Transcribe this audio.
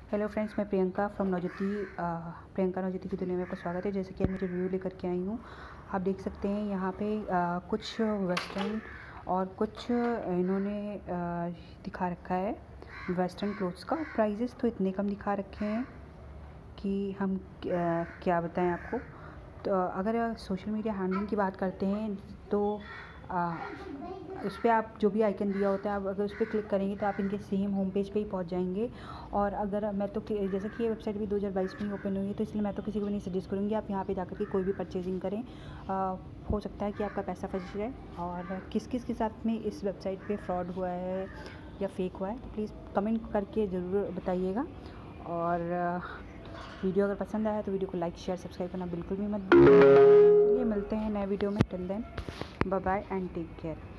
Hello friends, मैं Priyanka from Navjyoti Priyanka Navjyoti की दुनिया में आपका स्वागत है। जैसे कि आज मैं रिव्यू लेकर के आई हूँ, आप देख सकते हैं यहाँ पे कुछ वेस्टर्न और कुछ इन्होंने दिखा रखा है वेस्टर्न क्लोथ्स का। प्राइजेस तो इतने कम दिखा रखे हैं कि हम क्या बताएं आपको। तो अगर सोशल मीडिया हैंडलिंग की बात करते हैं तो उस पर आप जो भी आइकन दिया होता है, आप अगर उस पर क्लिक करेंगे तो आप इनके सेम होम पेज पे ही पहुंच जाएंगे। और अगर मैं तो जैसे कि ये वेबसाइट भी 2022 में ही ओपन हुई है, तो इसलिए मैं तो किसी को भी नहीं सजेस्ट करूँगी आप यहाँ पे जाकर के कोई भी परचेजिंग करें। हो सकता है कि आपका पैसा फंस जाए। और किस किस के साथ में इस वेबसाइट पे फ्रॉड हुआ है या फेक हुआ है, तो प्लीज़ कमेंट करके ज़रूर बताइएगा। और वीडियो अगर पसंद आया तो वीडियो को लाइक शेयर सब्सक्राइब करना बिल्कुल भी मत भूलिए। मिलते हैं नए वीडियो में। Till then bye bye and take care.